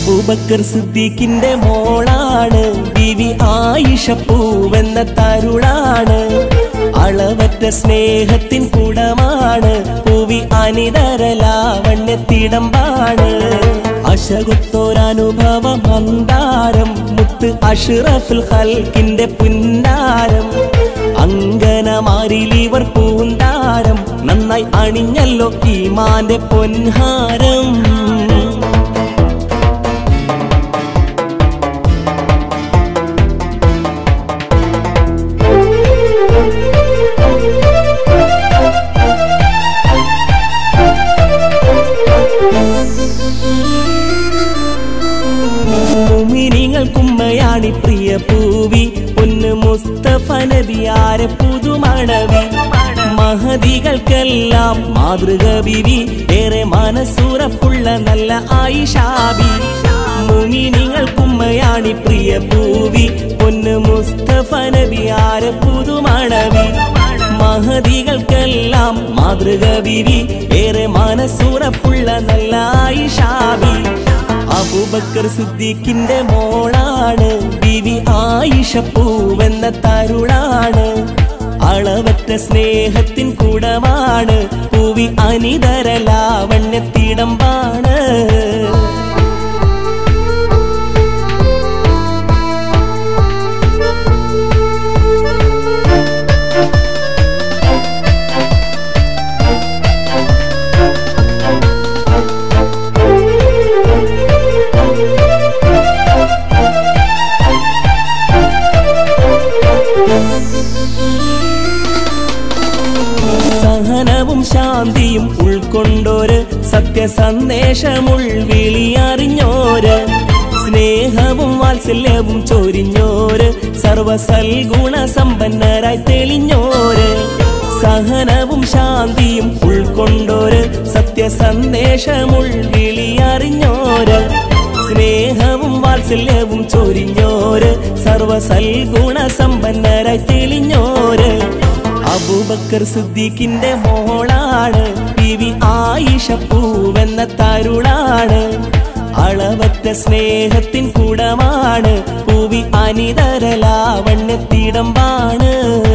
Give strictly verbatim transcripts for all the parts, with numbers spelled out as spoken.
അബൂബക്കർ സിദ്ദീഖിന്റെ മോളാണ് ബീവി ആയിഷ പൂവെന്ന തരുളാണ്. അളവറ്റ സ്നേഹത്തിൻ കുടമാണ് പൂവി അനിതരലാവണ്യത്തിടമ്പാണ്. അശകുത്തോരനുഭവ മന്ദാരം മുത്ത് അഷ്റഫുൽ ഖൽക്കിന്റെ പുന്നാരം. അങ്കനമാരിലിവർ പൂന്താരം നന്നായി അണിഞ്ഞല്ലോ ഈമാന്റെ പൊൻഹാരം. മുഅ്മിനീങ്ങൾക്കുമ്മയാണി പ്രിയ പൂവി പൊന്ന് മുസ്തഫ നബിയാരെ പുതുമണവി. മഹദികൾക്കെല്ലാം മാതൃക ബിവി ഏറെ മനസ്സുറപ്പുള്ള നല്ല ആയിഷാബി. മുഅ്മിനീങ്ങൾക്കുമ്മയാണി പ്രിയ പൂവി പൊന്ന് മുസ്തഫ നബിയാരെ പുതുമണവി. മഹദികൾക്കെല്ലാം മാതൃക ബിവി ഏറെ മനസ്സുറപ്പുള്ള നല്ല ആയിഷാബി. അബൂബക്കർ സിദ്ദീഖിന്റെ മോളാണ് ബീവി ആയിഷ പൂവെന്ന തരുളാണ്. അളവറ്റ സ്നേഹത്തിൻ കുടമാണ് പൂവി അനിതരലാവണ്യത്തിടമ്പാണ്. സഹനവും ശാന്തിയും ഉൾക്കൊണ്ടോര് സത്യസന്ദേശമുൾവിളിയറിഞ്ഞോര്. സ്നേഹവും വാത്സല്യവും ചൊരിഞ്ഞോര് സർവസൽഗുണ സമ്പന്നരായി തെളിഞ്ഞോര്. സഹനവും ശാന്തിയും ഉൾക്കൊണ്ടോര് സത്യസന്ദേശമുൾവിളിയറിഞ്ഞോര്. സ്നേഹവും വാത്സല്യവും ചൊരിഞ്ഞോര് സർവസൽഗുണ സമ്പന്നരായി തെളിഞ്ഞോര്. അബൂബക്കർ സിദ്ദീഖിന്റെ മോളാണ് ബീവി ആയിഷ പൂവെന്ന തരുളാണ്. അളവറ്റ സ്നേഹത്തിൻ കുടമാണ് പൂവി അനിതരലാവണ്യത്തിടമ്പാണ്.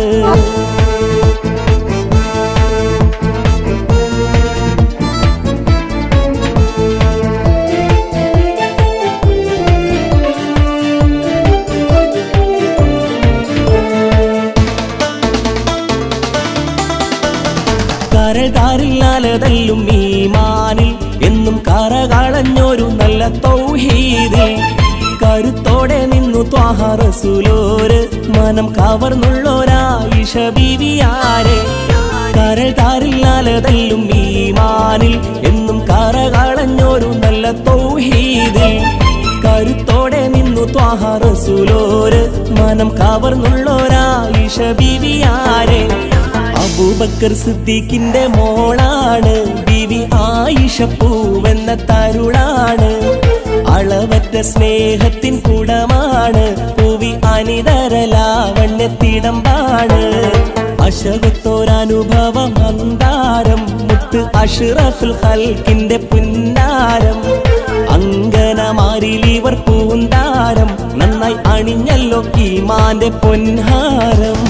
കരതാരില്ലാലതല്ലും ഈമാനിൽ എന്നും കരകളഞ്ഞൊരു നല്ല തൗഹീദിൽ. കരുത്തോടെ നിന്നു ത്വാഹ റസൂലോര് മനം കവർന്നുള്ളൊരായിഷ ബീവിയാരെ. കരതാരില്ലാലതല്ലും ഈമാനിൽ എന്നും കരകളഞ്ഞൊരു നല്ല തൗഹീദിൽ. കരുത്തോടെ നിന്നു ത്വാഹ റസൂലോര് മനം കവർന്നുള്ളൊരായിഷ ബീവിയാരെ. അബൂബക്കർ സിദ്ദീഖിന്റെ മോളാണ് ബീവി ആയിഷ പൂവെന്ന തരുളാണ്. അളവറ്റ സ്നേഹത്തിൻ കുടമാണ് പൂവി അനിതരലാവണ്യത്തിടമ്പാണ്. അശകുത്തോരനുഭവ മന്ദാരം മുത്ത് അഷ്റഫുൽ ഖൽക്കിന്റെ പുന്നാരം. അങ്കനമാരിലിവർ പൂന്താരം നന്നായി അണിഞ്ഞല്ലോ ഈമാന്റെ പൊൻഹാരം.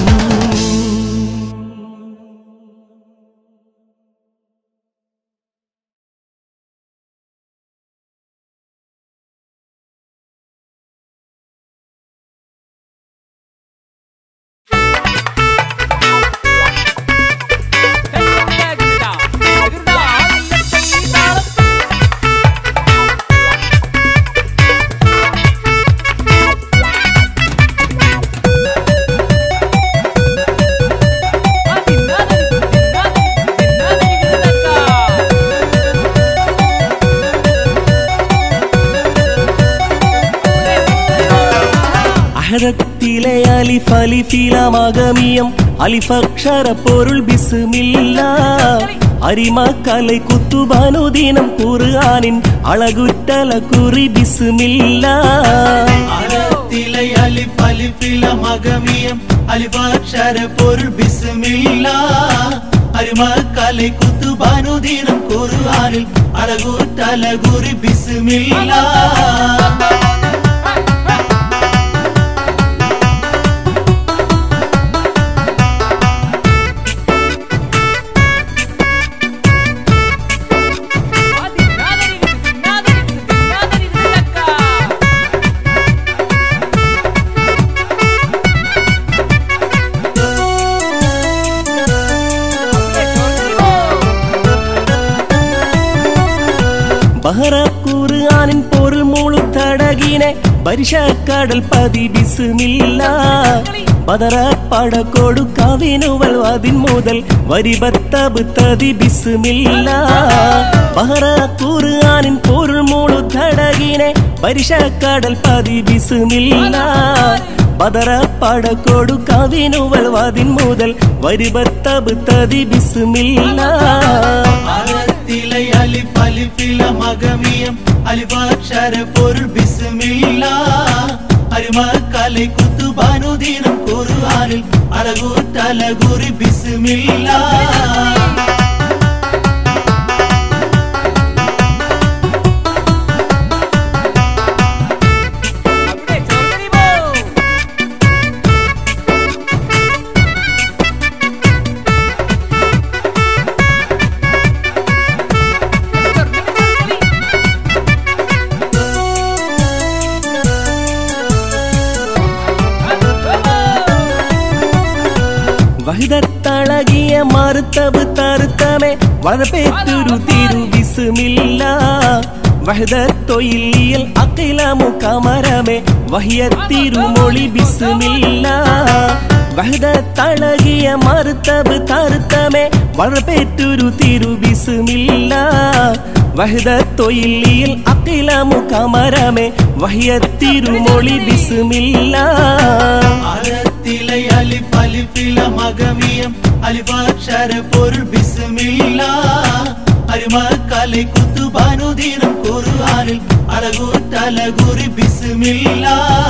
അഹദത്തിലെ അലിഫ് അലിഫിലമഗമിയം അലിഫക്ഷര പൊരുൾ ബിസ്മില്ലാ. അരിമക്കலை കുത്തുബാനുദീനം ഖുർആനിൻ അളകുറ്റല കുറി ബിസ്മില്ലാ. അഹദത്തിലെ അലിഫ് അലിഫിലമഗമിയം അലിഫക്ഷര പൊരുൾ ബിസ്മില്ലാ. അരിമക്കலை കുത്തുബാനുദീനം ഖുർആനിൻ അളകുറ്റല കുറി ബിസ്മില്ലാ. ധടകിനെ പരിശക്കടൽ പതി ബിസ്മില്ല ബദറ പടക്കോടു കവിനുവൽ അതിൻ മുതൽ വരിബത്തബ് തതി ബിസ്മില്ല ബഹറ ഖുർആനിൻ പൊരുൾ മൂളു ധടകിനെ പരിശക്കടൽ പതി ബിസ്മില്ല ബദറ പടക്കോടു കവിനുവൽ അതിൻ മുതൽ വരിബത്തബ് തതി ബിസ്മില്ല അറത്തിലെ അലിഫ് അലിഫില മഗമിയം അലിഫാക്ഷര പൊരുൾ ബിസ്മില്ല അരിമക്കലെ കുത്തുബാനുദീനം ഖുർആനിൽ അഴകൂട്ടലകുറി ബിസ്മില്ല വഹിദത്തളകിയ മറുത്തബ് തറുത്തമേ വളർപേറ്റൊരു തിരു ബിസ്മില്ല വഹിദത്തൊയിലിയൽ അഖിലമു കമരമേ വഹിയത്തിരുമൊളി ബിസ്മില്ല വഹിദത്തളകിയ മറുത്തബ് തറുത്തമേ വളർപേറ്റൊരു തിരു ബിസ്മില്ല വഹിദത്തൊയിലിയൽ അഖിലമു കമരമേ വഹിയത്തിരുമൊളി ബിസ്മില്ല അറത്തിലെ അലിഫ് അലിഫില മഗമിയം അലിഫാക്ഷര പൊരുൾ ബിസ്മില്ല അരിമക്കലെ കുത്തുബാനുദീനം ഖുർആനിൽ അഴകൂട്ടലകുറി ബിസ്മില്ല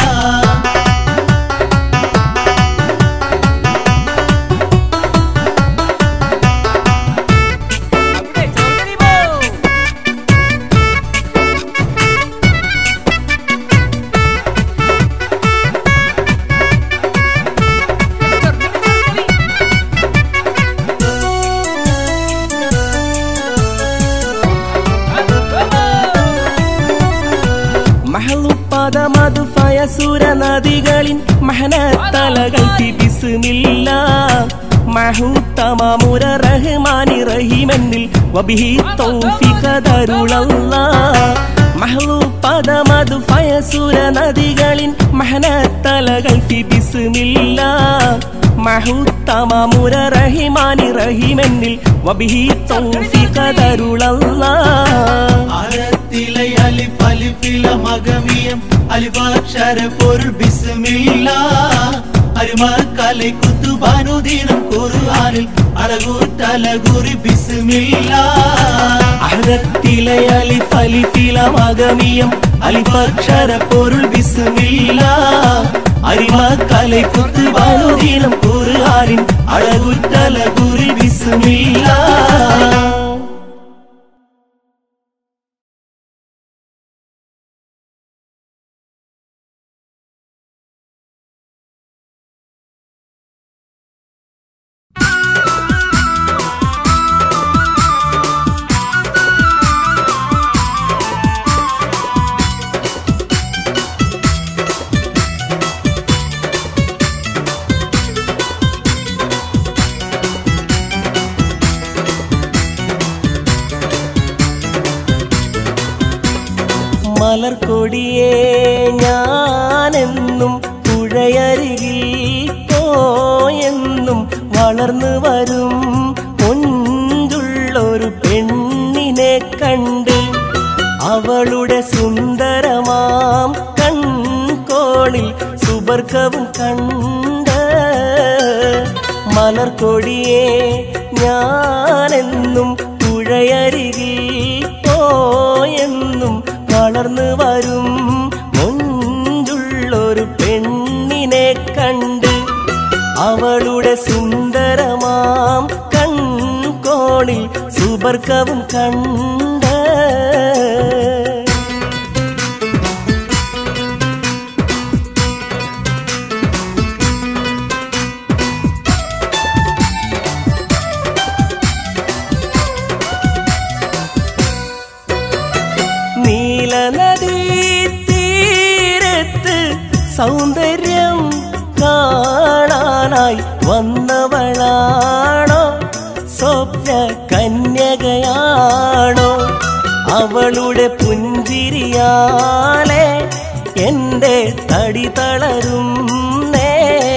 മഹലുപ്പദമതു ഫയസുര നദികളിൻ മഹനത്തലകൾ ബിസ്മില്ല മഹൂത്തമമുര റഹ്മാനി റഹീമെന്നിൽ വബിഹി തൗഫീഖ ദരുളല്ലാഹ് മഹലുപ്പദമതു ഫയസുര നദികളിൻ മഹനത്തലകൾ ബിസ്മില്ല മഹൂത്തമമുര റഹ്മാനി റഹീമെന്നിൽ വബിഹി തൗഫീഖ ദരുളല്ലാഹ് അറത്തിലെ അലിഫ് അലിഫില മഗമിയം അലിഫാക്ഷര പൊരുൾ ബിസ്മില്ല അരിമക്കലെ കുത്തുബാനുദീനം ഖുർആനിൽ അഴകൂട്ടലകുറി ബിസ്മില്ല അഹദത്തിലെ അലിഫ് അലിഫില മഗമിയം അലിഫാക്ഷര പൊരുൾ ബിസ്മില്ല അരിമക്കലെ കുത്തുബാനുദീനം ഖുർആനിൽ അഴകൂട്ടലകുറി ബിസ്മില്ല മലർക്കൊടിയേ ഞാനെന്നും പുഴയരികിൽ പോയെന്നും വളർന്നു വരും കൊണ്ടുള്ളൊരു പെണ്ണിനെ കണ്ട് അവളുടെ സുന്ദരമാം കൺകോണിൽ സുബർക്കവും കണ്ട് മലർക്കൊടിയേ ഞാനെന്നും പുഴയരികിൽ പോയെന്നും വളർന്നു വരും മുഞ്ചുള്ളൊരു പെണ്ണിനെ കണ്ട് അവളുടെ സുന്ദരമാം കൺകോണിൽ സുബർക്കവും കണ്ട് നീലനദീ തീരത്ത് സൗന്ദര്യം കാണാനായി വന്നവളാണോ സ്വപ്ന കന്യകയാണോ അവളുടെ പുഞ്ചിരിയാലെ എന്റെ തടി തളരുന്നേ.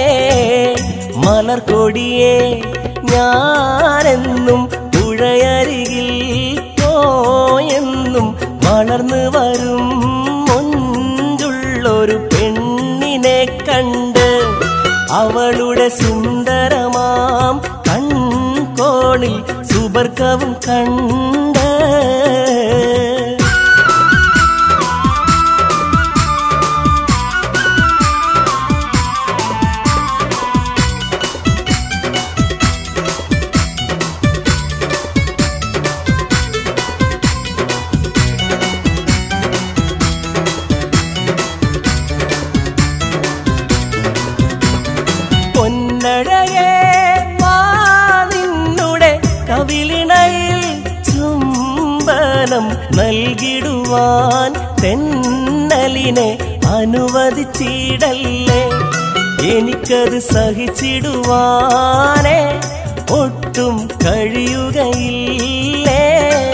മലർക്കൊടിയെ ഞാനെന്നും പുഴയരികിൽ പോയെന്നും വളർന്നു വരും മൊഞ്ചുള്ളൊരു പെണ്ണിനെ കണ്ട് അവളുടെ സുന്ദരമാം കൺകോണിൽ സുബർക്കവും കണ്ട് പൊന്നഴകേ വാ നിന്നുടെ കവിളിണയിൽ ചുംബനം നൽകിടുവാൻ തെന്നലിനെ അനുവദിച്ചിടല്ലേ. എനിക്കത് സഹിച്ചിടുവാനേ ഒട്ടും കഴിയുകയില്ലേ.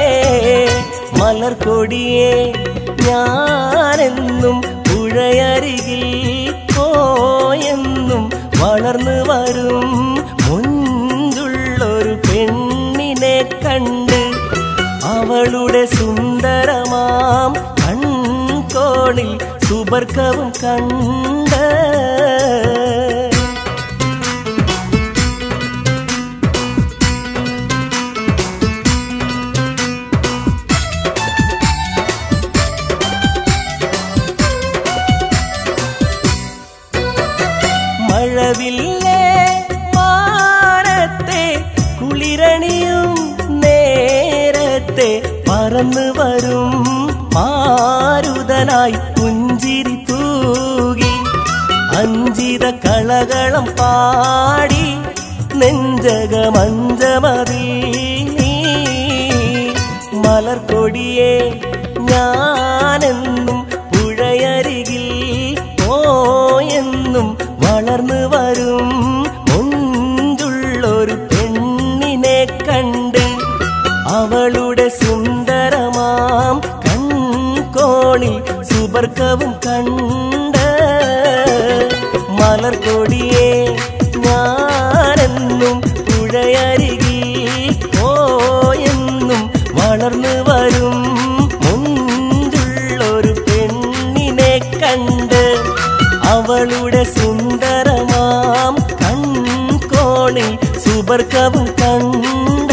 മലർക്കൊടിയെ ഞാനെന്നും പുഴയരികിൽ പോയെന്നും വളർന്നു വരും മുൻപുള്ളൊരു പെണ്ണിനെ കണ്ട് അവളുടെ സുന്ദരമാം കൺകോണിൽ സുബർക്കവും കണ്ട് മഴവില്ലേ മാനത്തെ കുളിരണിയും നേരത്തെ പറന്നു വരും മാരുതനായി പുഞ്ചിരി തൂകി അഞ്ചിത കളകളം പാടി നെഞ്ചകമഞ്ചമതിൽ നീ. മലർക്കൊടിയെ ഞാനെന്നും പുഴയരികിൽ പോയെന്നും വളർന്നു വരും മുൻപുള്ളൊരു പെണ്ണിനെ കണ്ട് അവളുടെ സുന്ദരമാം കൺകോണിൽ സുബർക്കവും കണ്ട് മലർക്കൊടിയെ ഞാനെന്നും പുഴയരികിൽ പോയെന്നും വളർന്നു വരും മുൻപുള്ളൊരു പെണ്ണിനെ കണ്ട് അവളുടെ സുന്ദരമാം കൺകോണിൽ സുബർക്കവും കണ്ട്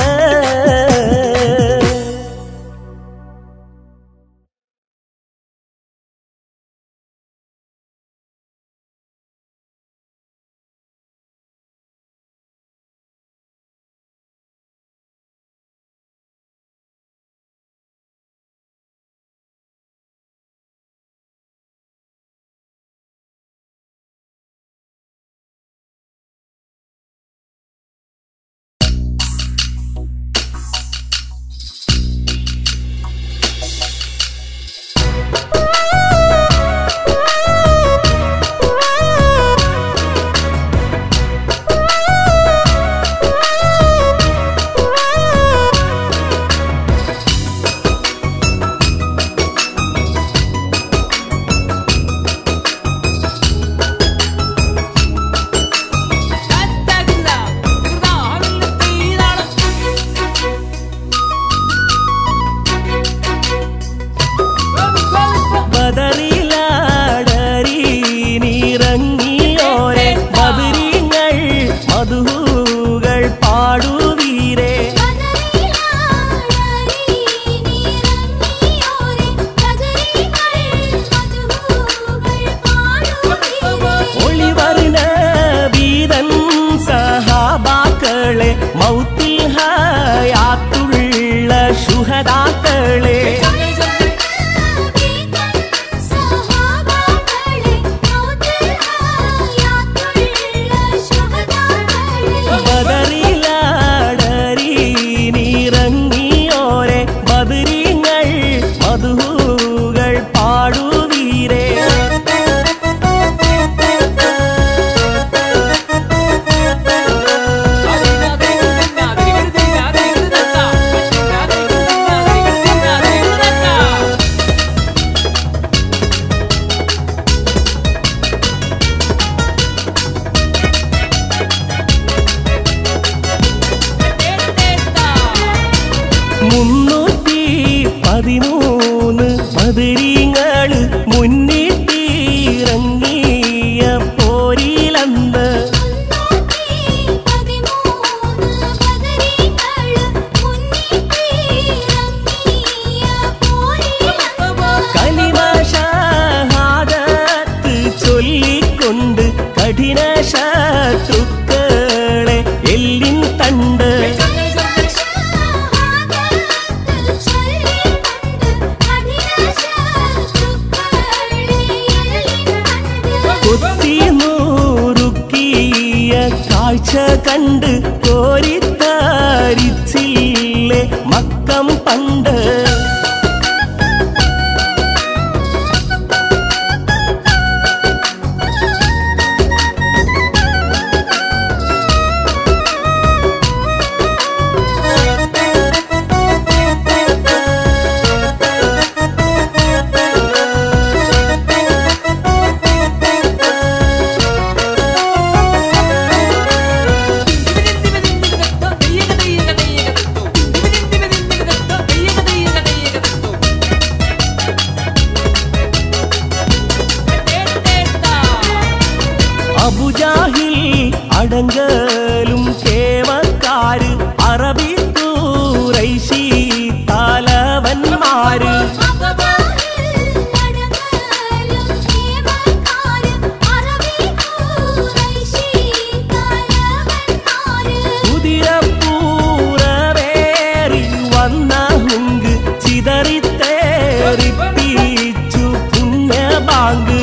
മുന്നിട്ടിറങ്ങിയ പോരിലന്ന് കലിമ ഷഹാദത്ത് ചൊല്ലിക്കൊണ്ട് കഠിന ശത്രുക്കളെ എല്ലിൻ തണ്ട് കുത്തി നൂറുക്കിയ കാഴ്ച കണ്ട് കോരിത്താരിച്ചില്ലേ മക്കം പണ്ട് അബുജാഹിൽ അടങ്കലും കേമക്കാര് അറബി ഖുറൈശി തലവന്മാര് കുതിരപ്പൂരവേറി വന്ന ഹുങ്ക് ചിതറിത്തേറിപ്പിച്ചു പുണ്യബാങ്ക്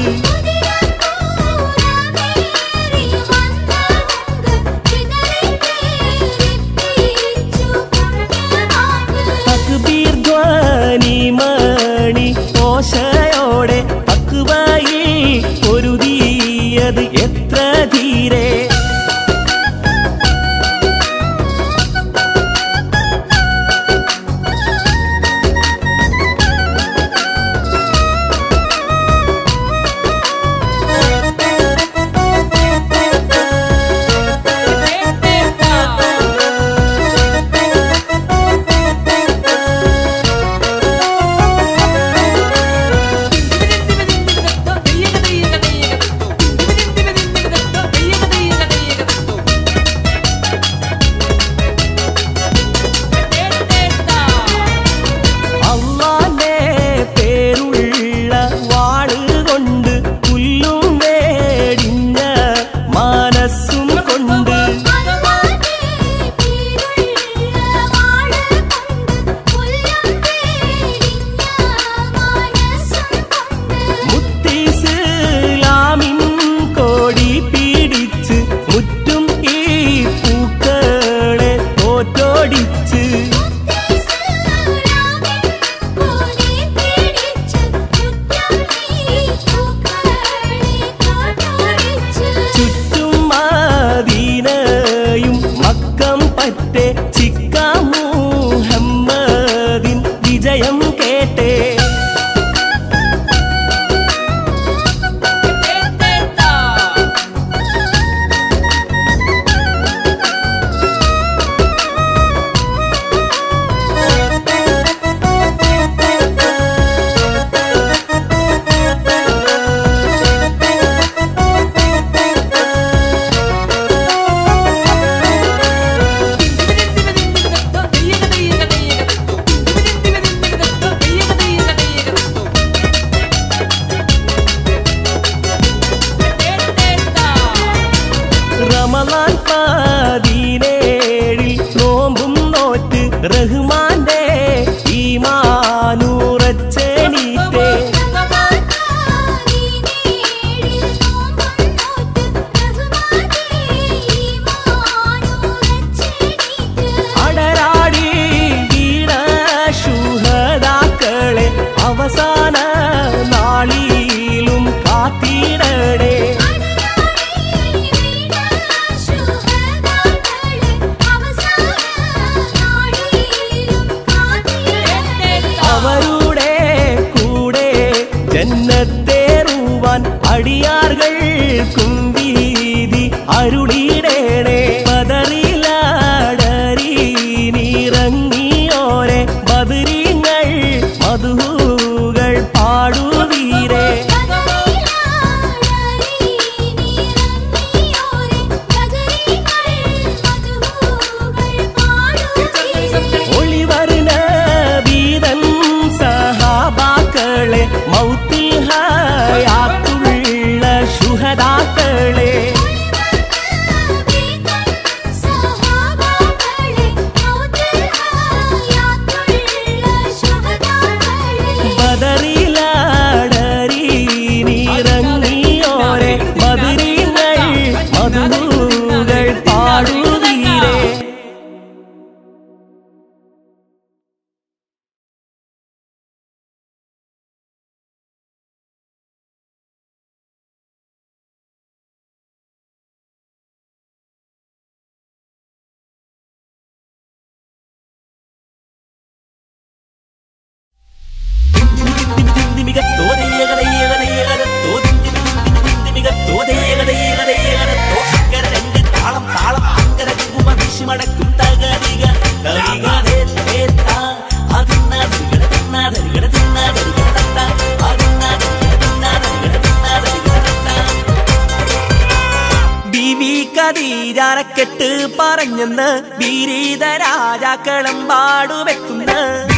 ഖദീജാനക്കെട്ട് പറഞ്ഞെന്ന് വിരീത രാജാക്കളം പാടുവെത്തുന്ന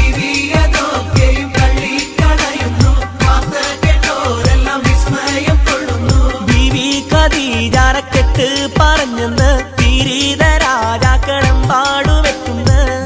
ബീവി ഖദീജാനക്കെട്ട് പറഞ്ഞെന്ന് വിരീത രാജാക്കളം പാടുവെത്തുന്ന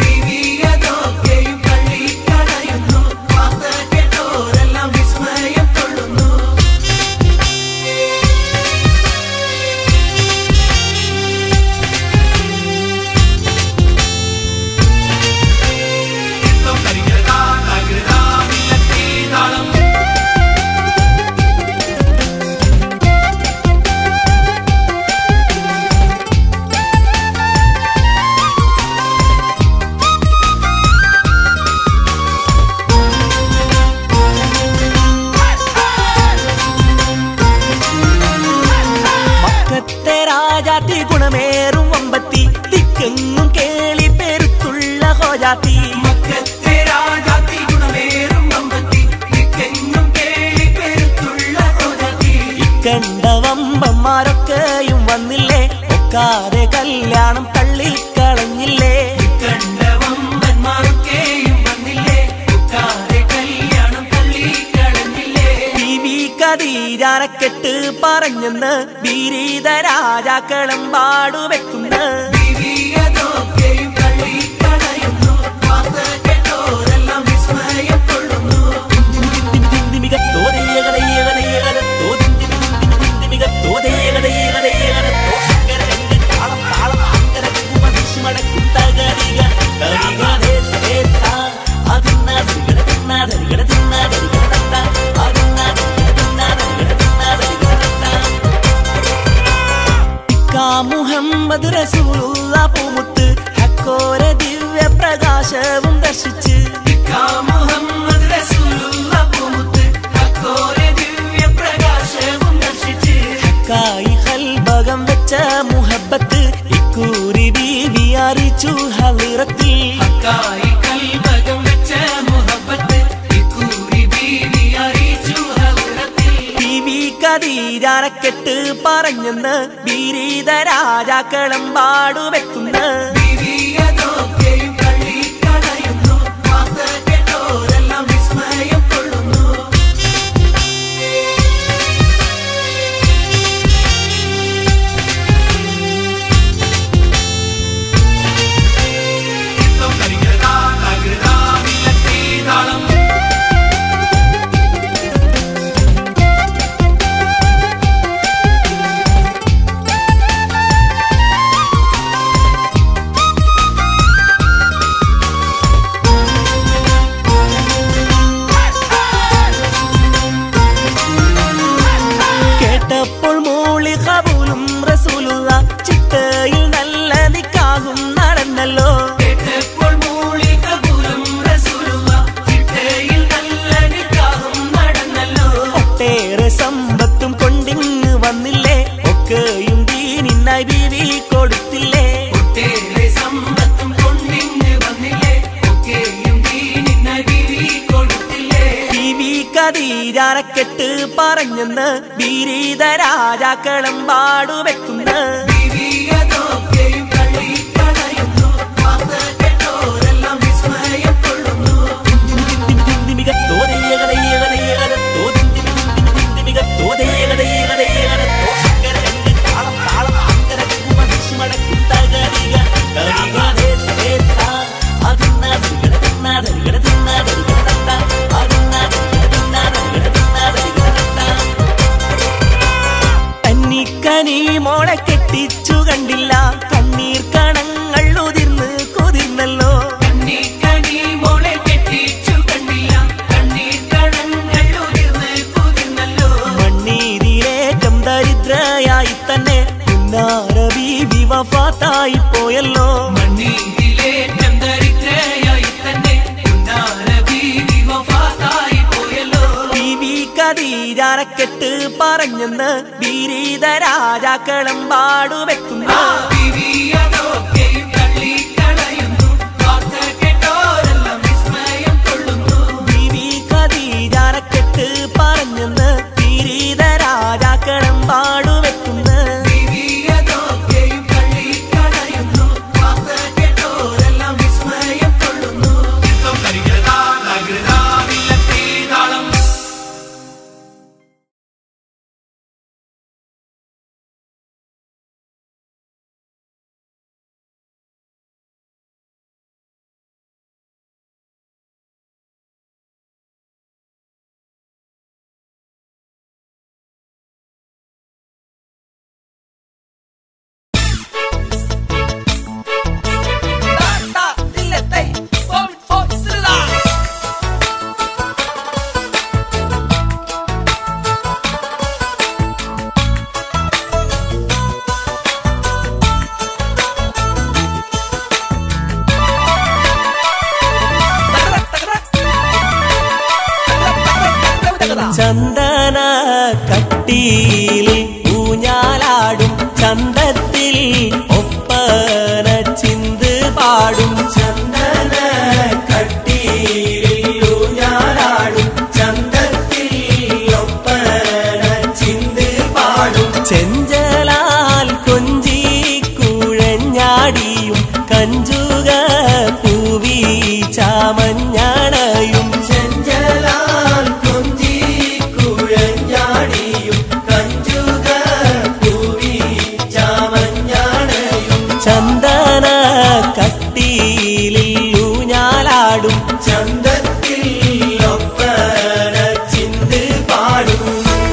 ഗുണമേറും വമ്പത്തി ദിക്കെങ്ങും കേളി പെരുത്തുള്ള ഹോജാത്തി മക്കത്തെ രാജാത്തി ഗുണമേറും വമ്പത്തി ദിക്കെങ്ങും കേളി പെരുത്തുള്ള ഹോജാത്തി ഇക്കണ്ട വമ്പന്മാരൊക്കെയും വന്നില്ലേ ഒക്കാതെ കല്യാണം തള്ളിക്കളഞ്ഞില്ലേ ഇക്കണ്ട വമ്പന്മാരൊക്കെയും വന്നില്ലേ ഒക്കാതെ കല്യാണം തള്ളിക്കളഞ്ഞില്ലേ ബീവി ഖദീജാനക്കെട്ട് പറഞ്ഞെന്ന് വിരീത രാജാക്കളം പാടുവെക്കുന്ന മുഹമ്മദ് റസൂലുള്ള പൂമുത്ത് ഹക്കോര ദിവ്യ പ്രകാശവും ദർശിച്ച് മുഹമ്മദ് റസൂലുള്ള പൂമുത്ത് ഹക്കോര ദിവ്യ പ്രകാശവും ദർശിച്ച് ഹക്കായി ഹൽബകം വെച്ച മുഹബ്ബത്ത് ഇക്കൂരി ബീവി അറിയിച്ചു ഹളിറത്തിൽ ഹക്കായി ഹൽബകം വെച്ച മുഹബ്ബത്ത് ഇക്കൂരി ബീവി അറിയിച്ചു ഹളിറത്തിൽ ബീവി ഖദീജാനക്കെട്ട് പറഞ്ഞെന്ന് വിരീത രാജാക്കളം പാടുവെത്തുന്ന കേട്ടപ്പോൾ മൂളി ഖബൂലും റസൂലുള്ള ചിട്ടയിൽ നല്ല നിക്കാഹും നടന്നല്ലോ കേട്ടപ്പോൾ മൂളി ഖബൂലും റസൂലുള്ള ചിട്ടയിൽ നല്ല നിക്കാഹും നടന്നല്ലോ ഒട്ടേറെ സമ്പത്തും കൊണ്ടിങ്ങ് വന്നില്ലേ ഒക്കെയും ദീനിനായി ബീവി കൊടുത്തില്ലേ ഒട്ടേറെ സമ്പത്തും കൊണ്ടിങ്ങ് വന്നില്ലേ ഒക്കെയും ദീനിനായി ബീവി കൊടുത്തില്ലേ ബീവി ഖദീജാനക്കെട്ട് പറഞ്ഞെന്ന് വിരീത രാജാക്കളം പാടുവെക്കുന്ന കനി മോളെ കെട്ടിച്ചു കണ്ടില്ല കണ്ണീർ കണങ്ങൾ ഉതിർന്ന് കുതിർന്നല്ലോ മോളെ കെട്ടിച്ചു കണ്ടില്ല കണ്ണീർ കണങ്ങൾ ഉതിർന്ന് കുതിർന്നല്ലോ മണ്ണീരിലേറ്റം ദരിദ്രയായി തന്നെ പുന്നാര ബീവി വഫാത്തായി പോയല്ലോ മണ്ണീരിലേറ്റം ദരിദ്രയായി തന്നെ പുന്നാര ബീവി വഫാത്തായി പോയല്ലോ ബീവി ഖദീജാനക്കെട്ട് പറഞ്ഞെന്ന് വിരീത രാജാക്കളം പാടുവെക്കുന്ന ബീവി ഖദീജാനക്കെട്ട് പറഞ്ഞെന്ന് വിരീത രാജാക്കളം പാടുവെക്കുന്ന കട്ടിയിൽ ഊഞ്ഞാലാടും ചന്തത്തിൽ ഒപ്പന ചിന്ത് പാടും ചന്ദന കട്ടിയിൽ ഊഞ്ഞാലാടും ചന്തത്തിൽ ഒപ്പന ചിന്ത് പാടും ചെഞ്ചലാൽ കൊഞ്ചി കുഴഞ്ഞാടിയും കഞ്ചുക പൂവി ചാമഞ്ഞാണയും ചെഞ്ചലാൽ കൊഞ്ചി കുഴഞ്ഞാടിയും കഞ്ചുക പൂവി ചാമഞ്ഞാണയും ചന്ദന കട്ടിയിൽ ഊഞ്ഞാലാടും ചന്തത്തിൽ ഒപ്പന ചിന്ത് പാടും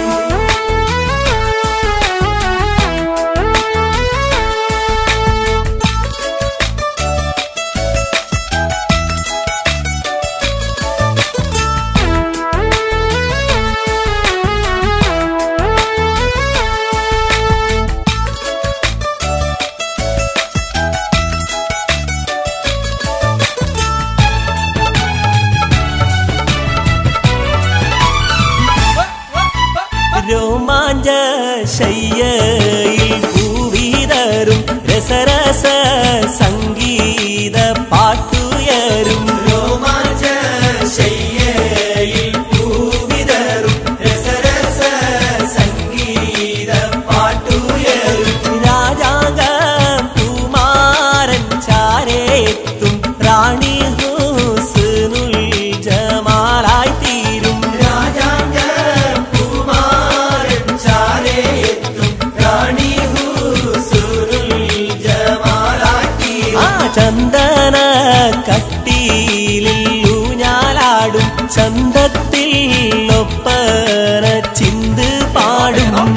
രോമാഞ്ച ശയ്യയിൽ ഭൂവിതരും രസരസ സംഗീത പാട്ടുയരും രോമാഞ്ച ശയ്യയിൽ ഭൂവിതരും രസരസ സംഗീത പാട്ടുയരും രാജാംഗ കുമാരൻ ചാരേത്തും റാണി ഹുസ്നുൽ ജമാലായി തീരും രാജാംഗ കുമാരൻ ചാരേത്തും റാണി ഹുസ്നുൽ ജമാലായി ആ ചന്ദന കട്ടിയിൽ ഊഞ്ഞാലാടും ചന്തത്തിൽ ഒപ്പന ചിന്ത് പാടും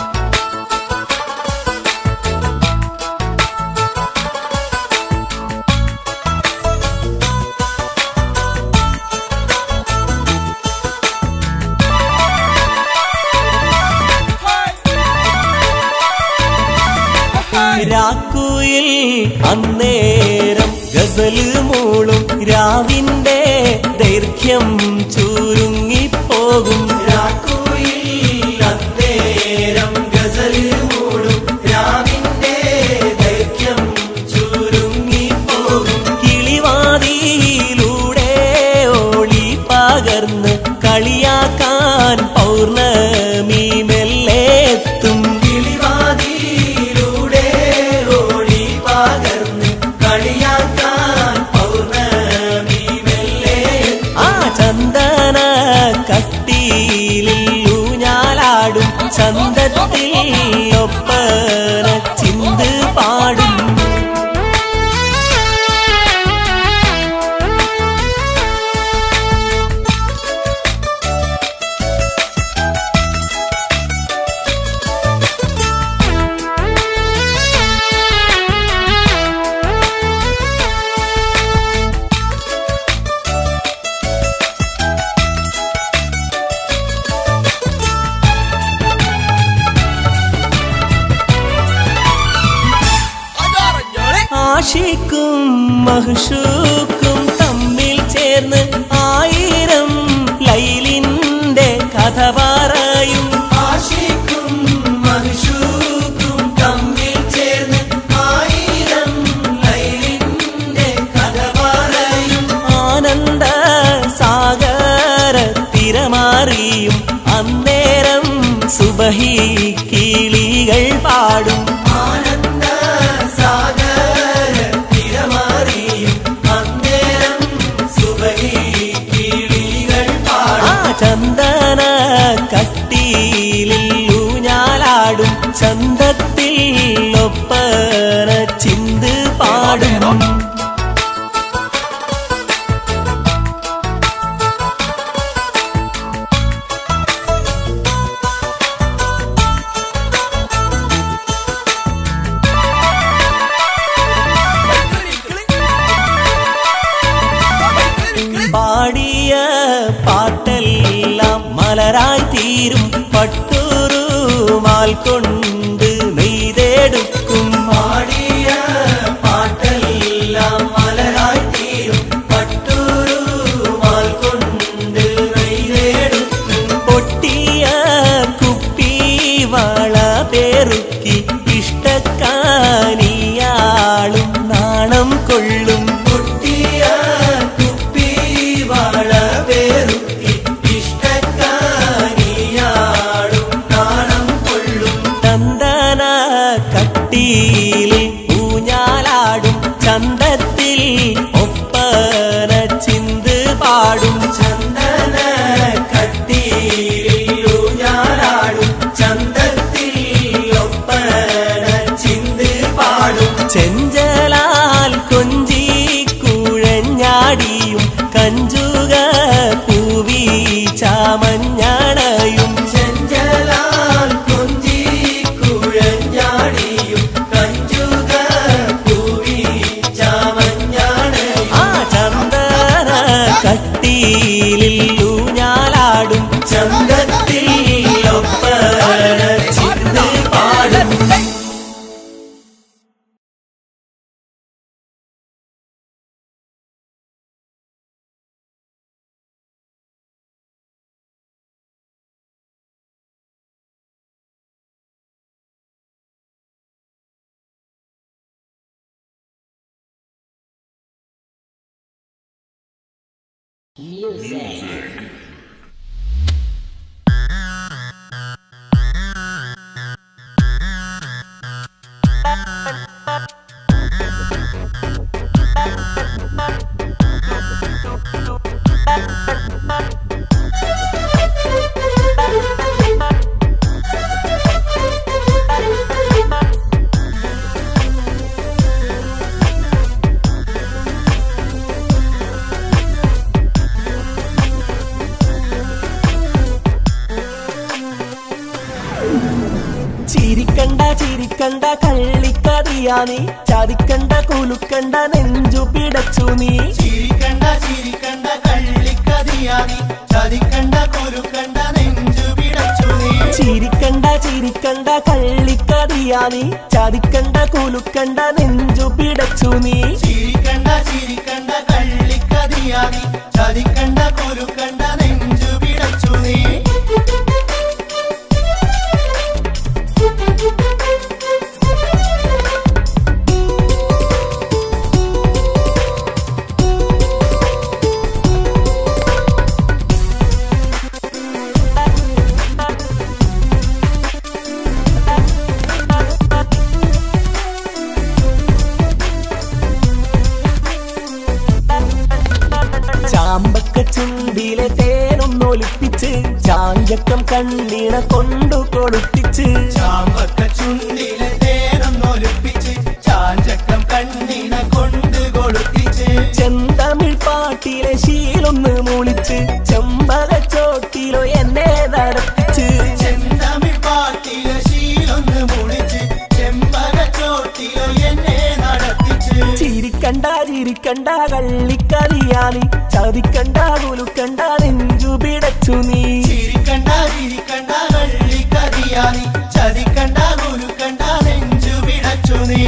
രാക്കുയിൽ അന്നേരം ഗസല് മൂളും രാവിന്റെ ദൈർഘ്യം ചുരുങ്ങിപ്പോകും രാക്കുയിൽ അന്നേരം ഗസല് മൂളും രാവിന്റെ ദൈർഘ്യം ചുരുങ്ങിപ്പോകും കിളിവാതിയിലൂടെ ഓളി പകർന്ന് കളിയാക്കാൻ പൗർണമി മെല്ലെത്തും കിളിവാതിയിലൂടെ ഓടി പകർന്ന് കളിയാക്കാൻ പൗർണമി മെല്ലെ ആ ചന്ദന കട്ടിയിൽ ഊഞ്ഞാലാടും ചന്തത്തിൽ ഒപ്പന ചിന്ത് പാടും ആഷിക്കും മഹ്ഷൂക്കും തമ്മിൽ ചേർന്ന് ആയിരം ലൈലിന്റെ കഥ പറയും ആഷിക്കും മഹ്ഷൂക്കും തമ്മിൽ ചേർന്ന് ആയിരം ലൈലിന്റെ കഥ പറയും ആനന്ദ സാഗര തിരമാറിയും അന്നേരം സുബഹി കിളികൾ പാടും ആനന്ദ സാഗര തിരമാറിയും അന്നേരം സുബഹി കിളികൾ പാടും ആ ചന്ദന കട്ടിയിൽ ഊഞ്ഞാലാടും ചന്തത്തിൽ ഒപ്പന ചിന്ത് പാടും പാടിയ പാട്ടെല്ലാം മലരായി തീരും പട്ടൂറുമാൽ കൊണ്ട് നെയ്തെടുക്കും പാടിയ പാട്ടെല്ലാം മലരായി തീരും പട്ടൂറുമാൽ കൊണ്ട് നെയ്തെടുക്കും പൊട്ടിയ കട്ടിയിൽ ഊഞ്ഞാലാടും ചന്തത്തിൽ ഒപ്പന ചിന്ത് പാടും ചന്ദന കട്ടിയിൽ ഊഞ്ഞാലാടും ചന്തത്തിൽ ഒപ്പന ചിന്ത് പാടും ചെഞ്ചലാൽ കൊഞ്ചി കുഴഞ്ഞാടിയും കഞ്ചുക പൂവി ചാമഞ്ഞാണയും ചെഞ്ചലാൽ കൊഞ്ചി കുഴഞ്ഞാടിയും കഞ്ചുക പൂവി ചാമഞ്ഞാണയും ആ ചന്ദന കട്ടിയിൽ ഊഞ്ഞാലാടും ചന്തത്തിൽ ഒപ്പന ചിന്ത് പാടും ചിരിക്കണ്ട ചിരിക്കണ്ട കള്ളിക്കറിയാനി ചതിക്കണ്ട കുലുക്കണ്ട നെഞ്ചു പിടച്ചു നീ ചിരിക്കണ്ട ചിരിക്കണ്ട കള്ളിക്കതിയാനി ചതിക്കണ്ട കുരുക്കണ്ട നെഞ്ചു പിടച്ചു നീ ചിരിക്കണ്ട ചിരിക്കണ്ട കള്ളിക്കറിയാനി ചതിക്കണ്ട കുലുക്കണ്ട നെഞ്ചു പിടച്ചു നീ ചിരിക്കണ്ട ചിരിക്കണ്ട കള്ളിക്കതിയാനി ചതിക്കണ്ട കുരുക്കണ്ട നെഞ്ചു പിടച്ചു നീ ചാമ്പക്ക ചുണ്ടിലെ തേനൊന്നൊലിപ്പിച്ച് ചാഞ്ചക്കം കണ്ണീണ കൊണ്ടു കൊളുത്തിച്ച് ചാമ്പക്ക ചുണ്ടിലെ തേനൊന്നൊലിപ്പിച്ച് ചാഞ്ചക്കം കണ്ണീണ കൊണ്ട് കൊളുത്തിച്ച് ചെന്തമിഴ് പാട്ടിലെ ശീലൊന്ന് മൂളിച്ച് ചെമ്പകച്ചോട്ടിലോ എന്നെ നടത്തിച്ച് ചെന്തമിഴ് പാട്ടിലെ ശീലൊന്ന് മുളിച്ച് ചെമ്പകച്ചോട്ടിലോ എന്നെ നടത്തിച്ച് ചിരിക്കണ്ട ചിരിക്കണ്ട കള്ളിക്കറിയാനി ചതിക്കണ്ട കുലുക്കണ്ട നെഞ്ചു പിടച്ചു നീ ചിരിക്കണ്ട ചിരിക്കണ്ട കള്ളിക്കറിയാനി ചതിക്കണ്ട കുരുക്കണ്ട നെഞ്ചു പിടച്ചു നീ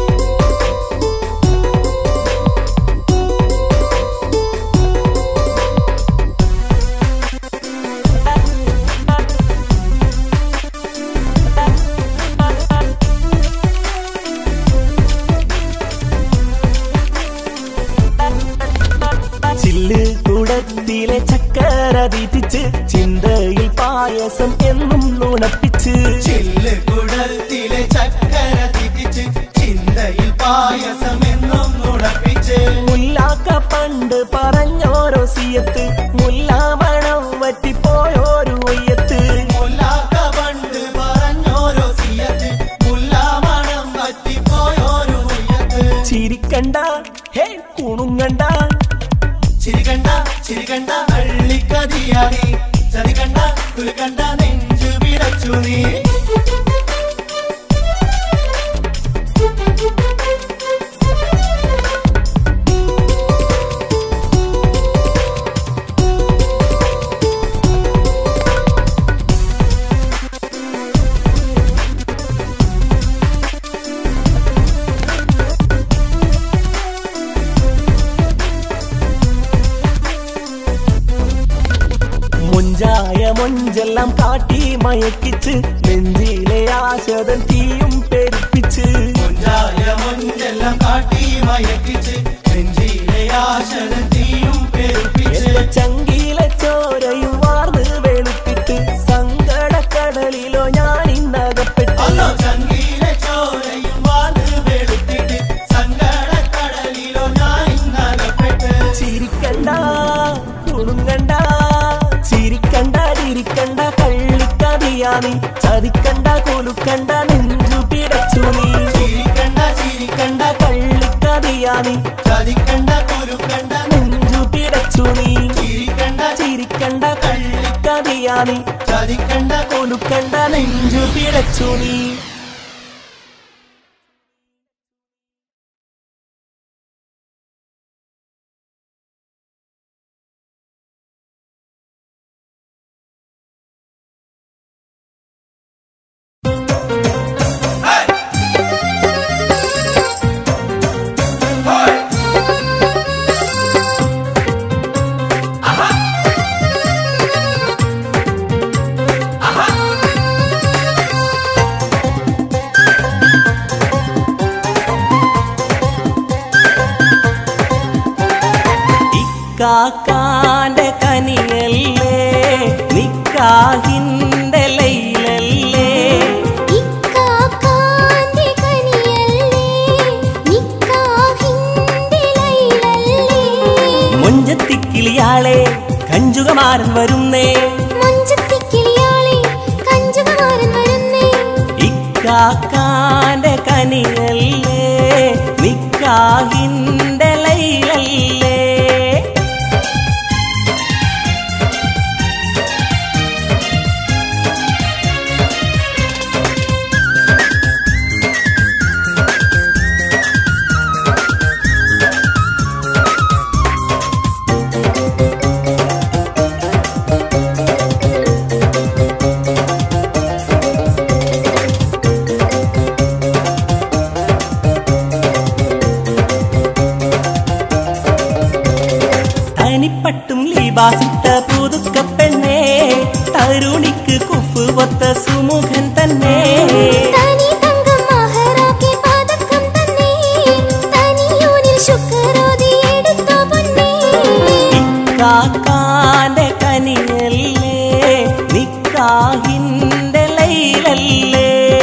ചില്ല് കുടത്തിലെ ചക്കര തീറ്റിച്ച് ചിന്തയിൽ പായസം എന്നും നുണപ്പിച്ച് ചില്ല് കുടത്തിലെ ചക്കര തിരിച്ച് ചിന്തയിൽ പായസം എന്നും നുണപ്പിച്ച് മുല്ലാക്ക പണ്ട് പറഞ്ഞോരോ സിയത്ത് മുല്ലാമണം വറ്റിപ്പോയോരു ഒയ്യത്ത് മുല്ലാക്ക പണ്ട് പറഞ്ഞോരോ സിയത്ത് മുല്ലാമണം വറ്റിപ്പോയോരു ഉയ്യത്ത് ചിരിക്കണ്ട ഹേ കുണുങ്ങണ്ട ചിരിക്കണ്ട ചിരിക്കണ്ട അള്ളിക്കതിയാനി ചതിക്കണ്ട കുലുക്കണ്ട നെഞ്ചു പിടച്ചു നീ മുഞ്ചായ മൊഞ്ചെല്ലാം കാട്ടി മയക്കിച്ച് നെഞ്ചിലെ ആശതൻ തീയും പെരുപ്പിച്ച് മുഞ്ചായ മൊഞ്ചെല്ലാം കാട്ടി മയക്കിച്ച് നെഞ്ചിലെ ആശനം തീയും പെരുപ്പിച്ച് എന്റെ ചങ്കിലെ ചോരയും വാർന്ന് വെളുപ്പിട്ട് സങ്കടക്കടലിലോ ഞാൻ ഇന്നകപ്പെട്ടു അല്ലോ ചങ്കിലെ ചോരയും ചതിക്കണ്ട കുലുക്കണ്ട നെഞ്ചു പിടച്ചു നീ ചിരിക്കണ്ട ചിരിക്കണ്ട കള്ളിക്കതിയാ നീ ചതിക്കണ്ട കുലുക്കണ്ട നെഞ്ചു പിടച്ചു നീ ചിരിക്കണ്ട ചിരിക്കണ്ട കള്ളിക്കതിയാ നീ ചതിക്കണ്ട കുലുക്കണ്ട നെഞ്ചു പിടച്ചു നീ കാക്കാന്റെ കനിയല്ലേ നിക്കാഹിന്റെ ലൈലല്ലേ ഇക്കാക്കാന്റെ കനിയല്ലേ നിക്കാഹിന്റെ ലൈലല്ലേ മൊഞ്ചത്തിക്കിളിയാളെ കഞ്ചുകമാരൻ വരുന്നേ മൊഞ്ചത്തിക്കിളിയാളെ കഞ്ചുകമാരൻ വരുന്നേ ഇക്കാക്കാന്റെ കനിയല്ലേ നിക്കാഹിന്റെ ലൈലല്ലേ പട്ടും ലീബാസിട്ട പുതുക്ക പെണ്ണേ തരുണിക്ക് കുഫ് ഒത്ത സുമുഖൻ തന്നെ തനി തങ്കം മഹറാക്കി പതക്കം തന്നെ തനിയൂനിൽ ശുക്രോതി എടുത്തോ പൊന്നേ ഇക്കാക്കാന്റെ കനിയല്ലേ നിക്കാഹിന്റെ ലൈലല്ലേ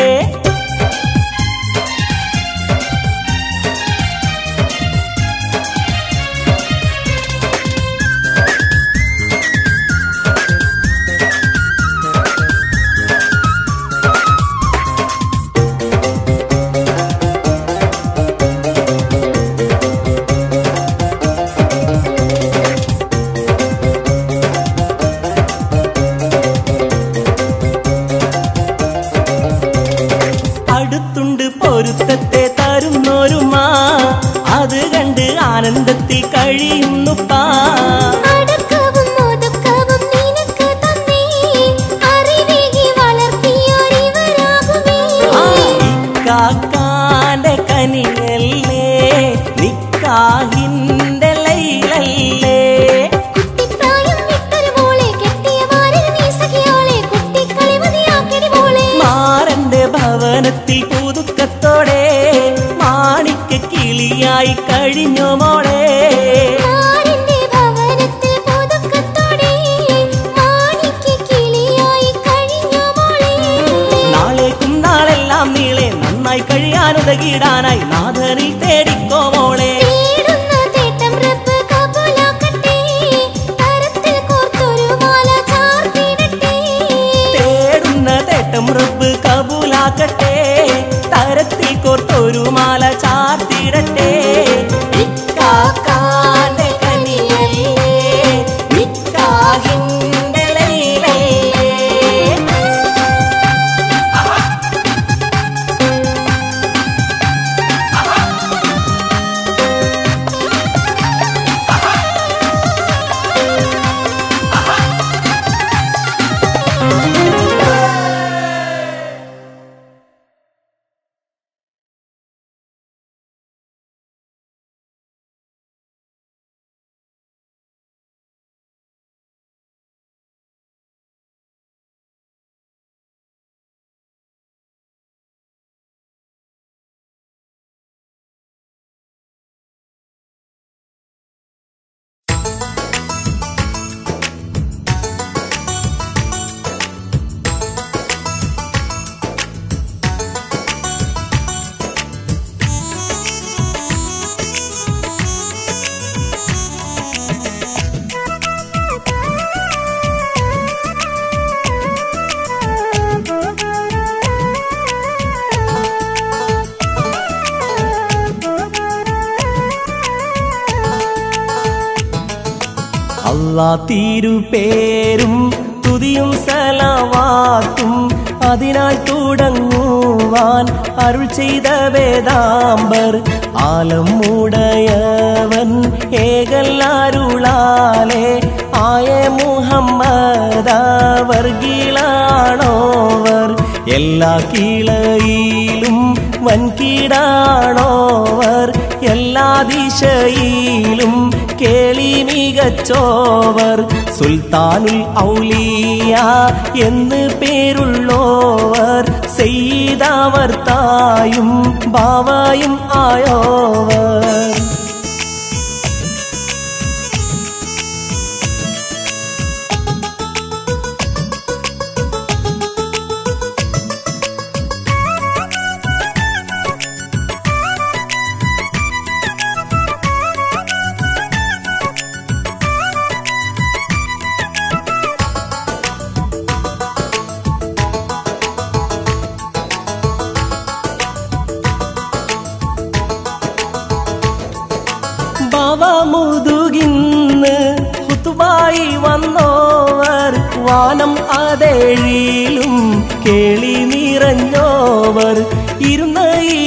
പൊരുത്തത്തെ തരുന്നോരുമാ അത് കണ്ട് ആനന്ദത്തിൽ കഴിയുന്നുപ്പാ അടക്കവും ഒതുക്കവും നിനക്ക് തന്നേ അറിവേകി വളർത്തിയോരിവരാകുമേ ഇക്കാക്കാന്റെ കനിയല്ലേ നിക്കാഹിന്റെ ലൈലല്ലേ കുട്ടിപ്രായം വിട്ടൊരു മോളെ കെട്ടിയ മാറിൽ നീ സഖിയോളെ കുട്ടിക്കളി മതിയാക്കിടി മോളെ മാറന്റെ ഭവനത്തിൽ പുതുക്കത്തോടെ മാണിക്ക കിളിയായി കഴിഞ്ഞു മോളെ മാറിന്റെ ഭവനത്തിൽ പുതുക്കത്തോടെ മാണിക്ക കിളിയായി കഴിഞ്ഞു മോളെ നാളേക്കും നാളെല്ലാം നീളെ നന്നായി കഴിയാനുതകിടാനായി നാഥനിൽ തേടിക്കോ മോളെ തേടുന്ന തേട്ടം റബ്ബ് കബൂലാക്കട്ടെ തരത്തിൽ കോർത്തൊരു മാല ചാർത്തിടട്ടെ തേടുന്ന തേട്ടം റബ്ബ് കബൂലാക്കട്ടെ തരത്തിൽ കോർത്തൊരു മാല ചാർത്തിടട്ടെ ഇക്കാക്കാന്റെ കനിയല്ലേ നിക്കാഹിന്റെ ലൈലല്ലേ അല്ലാ തിരുപേരും തുതിയും സലവാത്തും അതിനാൽ തുടങ്ങുവാൻ അരുൾ ചെയ്ത വേദാംബർ ആലം ഉടയവൻ ഏകല്ലാരുളാലെ ആയ മുഹമ്മദവർ കീഴാണോവർ എല്ലാ കീഴയിലും വൻകീടാണോവർ എല്ലാ ദിശയിലും കേളി മികച്ചോവർ സുൽത്താനുൽ ഔലിയ എന്ന് പേരുള്ളോവർ സെയ്ദാവർ തായും ബാവയും ആയോവർ മുതുകിന്ന് ഹുതുബായി വന്നോവർ വാനം അതേഴിലും കേളി നിറഞ്ഞോവർ ഇരുന്ന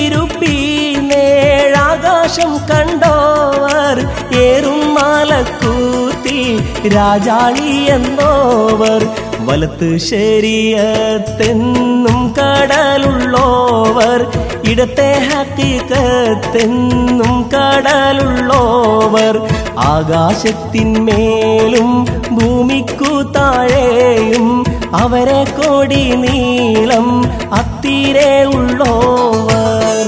ഇരുപ്പീനേഴാകാശം കണ്ടോവർ ഏറും മലക്കൂത്തിൽ രാജാളി എന്നോവർ വലത്ത് ശരീഅത്തെന്നും കടലുള്ളോവർ ഇടത്തെ ഹഖീഖത്തെന്നും കടലുള്ളോവർ ആകാശത്തിന്മേലും ഭൂമിക്കു താഴെയും അവരെ കോടി നീളം അത്തിരെ ഉള്ളോവർ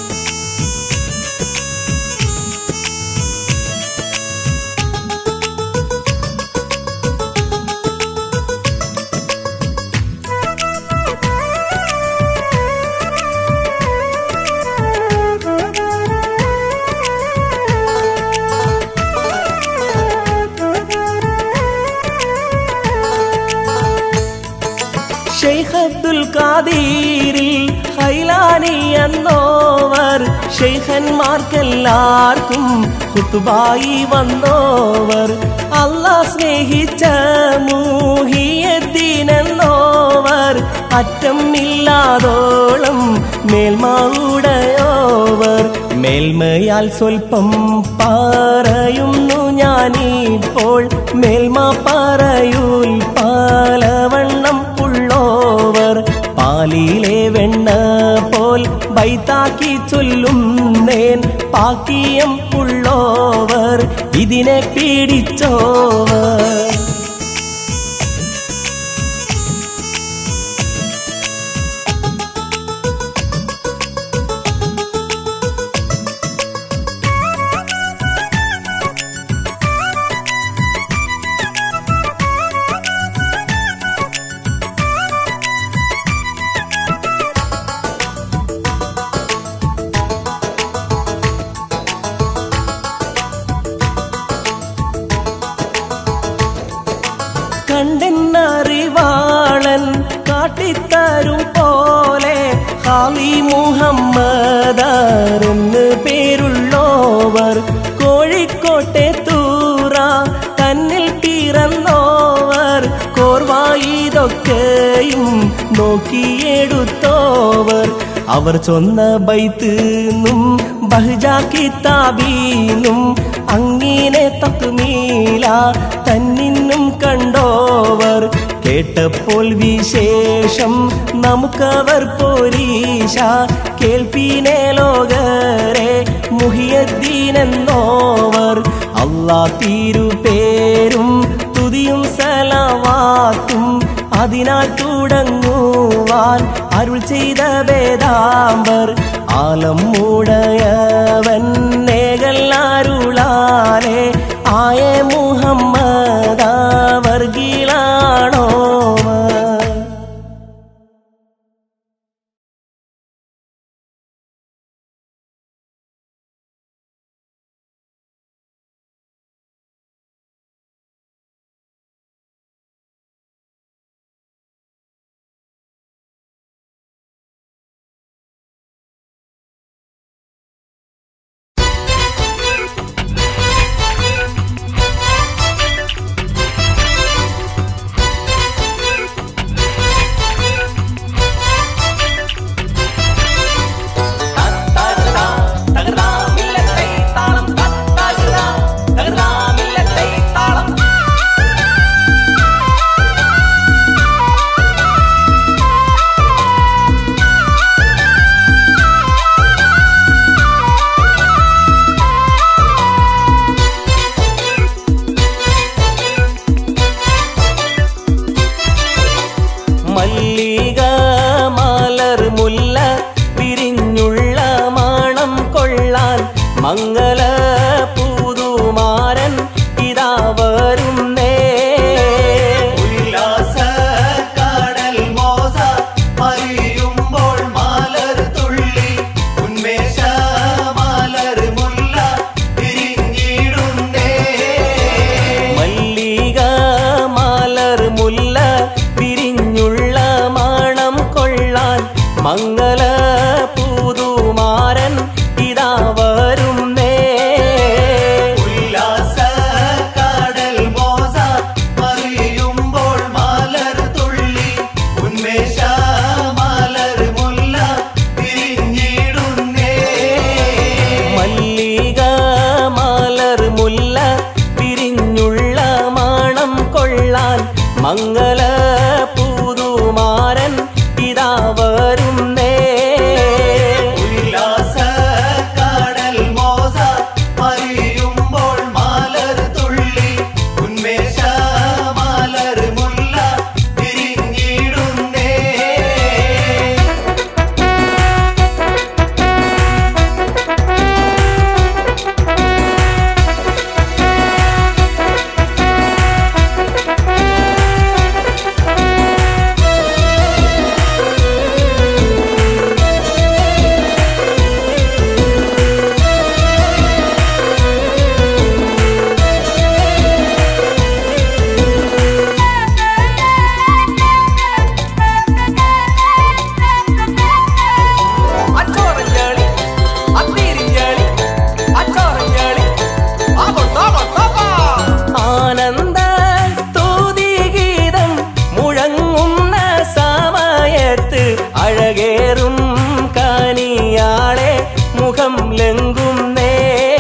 ഷെയ്ഖ് അബ്ദുൽ ഖാദിരിൽ ഹൈലാനി എന്നോവർ ഷെയ്ഖന്മാർക്കെല്ലാവർക്കും ഖുതുബായി വന്നോവർ അല്ലാഹ് സ്നേഹിച്ച മുഹിയുദ്ദീൻ എന്നോവർ അറ്റം ഇല്ലാതോളം മേൽമ ഉടയോവർ മേൽമയാൽ സ്വൽപ്പം പറയുന്നു ഞാനിപ്പോൾ മേൽമ പറയൂൽ പലവണ്ണം ഉള്ളോവർ പാലിലെ വെണ്ണ പോൽ ബൈത്താക്കി ചൊല്ലുന്നേൻ പാക്കിയം ഉള്ളോവർ ഇതിനെ പീഡിച്ചോവർ കണ്ടെന്നറിവാളൻ കാട്ടിത്തരും പോലെ ഖാലി മുഹമ്മദർ എന്ന് പേരുള്ളോവർ കോഴിക്കോട്ടെ തൂറ തന്നിൽ പിറന്നോവർ കോർവായിതൊക്കെയും നോക്കിയെടുത്തോവർ അവർ ചൊന്ന ബൈത്തുന്നും ബഹ്ജ കിതാബീന്നും അങ്ങിനെ തക്മീല തന്നിന്നും കണ്ടോവർ കേട്ടപ്പോൾ വിശേഷം നമുക്കവർ പോരീശ കേൾപ്പിനെ ലോകരെ മുഹിയുദ്ദീൻ എന്നോവർ അല്ലാ തിരുപേരും തുതിയും സലവാത്തും അതിനാൽ തുടങ്ങുവാൻ അരുൾ ചെയ്ത വേദാംബർ ആലം ഉടയവൻ ഏകല്ലാരുളാലെ ആയ മുഹമ്മദവർ കീഴാണോവർ മംഗല പുതുമാരൻ ഇതാ വരുന്നേ. ഉല്ലാസ കാടൽ മോസ മറിയുമ്പോൾ മലർ തുള്ളി ഉന്മേഷ മലർ മുല്ല വിരിഞ്ഞിടുന്നേ. മല്ലിക മലർ മുല്ല വിരിഞ്ഞുള്ള മണം കൊള്ളാൻ മംഗല പുതുമാരൻ ഇതാ വരുന്നേ. ഉല്ലാസ കാടൽ മോസ മറിയുമ്പോൾ മലർ തുള്ളി ഉന്മേഷ മലർ മുല്ല വിരിഞ്ഞിടുന്നേ. അച്ചോറഞ്ഞാളി അത്തിരിഞ്ഞാളി അച്ചോറഞ്ഞാളി ആനന്ദ സ്തുതിഗീതം മുഴങ്ങുന്ന സമയത്ത് അഴകേറും കനിയാളെ മുഖം ലംഘുന്നേ.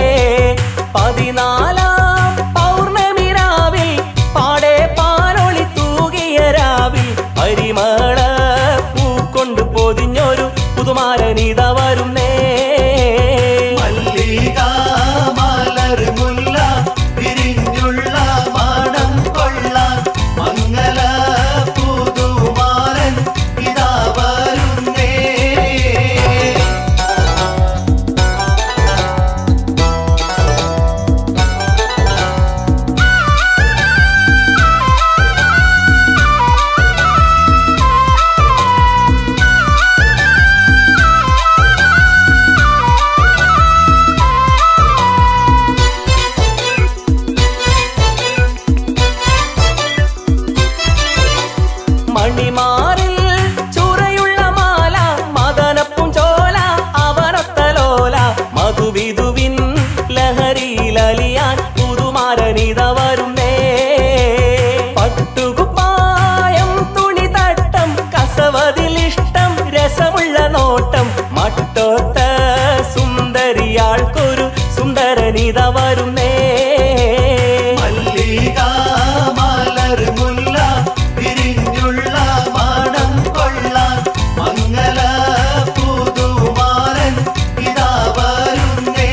പതിനാലാം പൗർണമിരാവിൽ പാടെ പാലൊളി തൂകിയ രാവിൽ പരിമള പൂക്കൊണ്ട് പൊതിഞ്ഞൊരു പുതുമാരനിത വരുന്നേ. മല്ലിക മലർ മുല്ല വിരിഞ്ഞുള്ള മണം കൊള്ളാൻ മംഗല പുതുമാരൻ ഇതാ വരുന്നേ. മണിമാറിൽ ചുരയുള്ള മാല മദനപ്പും ചോല അവനത്തലോല മധുവിധുവിൻ ലഹരിയിലലിയാൻ പുതുമാരനിത വരുന്നേ. പട്ടുകുപ്പായം തുണി തട്ടം കസവതിലിഷ്ടം രസമുള്ള നോട്ടം മട്ടോത്ത സുന്ദരിയാൾക്കൊരു സുന്ദരനിത വരുന്നേ. മല്ലിക മലർ മുല്ല വിരിഞ്ഞുള്ള മണം കൊള്ളാൻ മംഗല പുതുമാരൻ ഇതാ വരുന്നേ.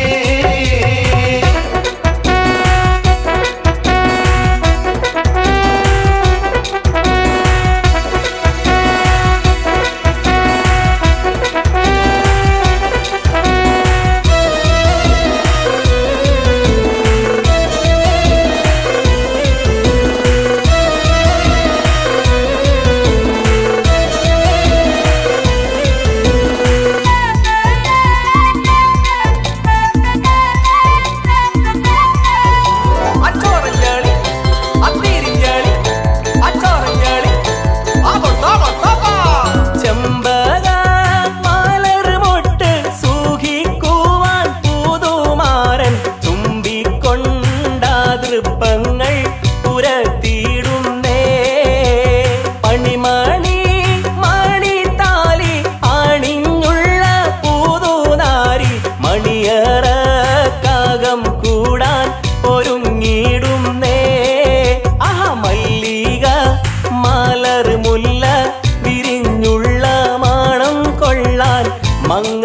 അച്ചോറഞ്ഞാളി അത്തിരിഞ്ഞാളി അച്ചോറഞ്ഞാളി ചെമ്പക മലർ മൊട്ട് സൂഹിക്കുവാൻ പുതുമാരൻ ചുംബിക്കൊണ്ട ദൃപ്പങ്ങൾ പുരത്തിയിടുന്നേ. പണിമണി മണിത്താലി അണിഞ്ഞുള്ള പുതുനാരി മണിയറക്കാകം കൂടാൻ ഒരുങ്ങിടുന്നേ. ആഹ മല്ലിക മലർ മുല്ല വിരിഞ്ഞുള്ള മണം കൊള്ളാൻ മംഗ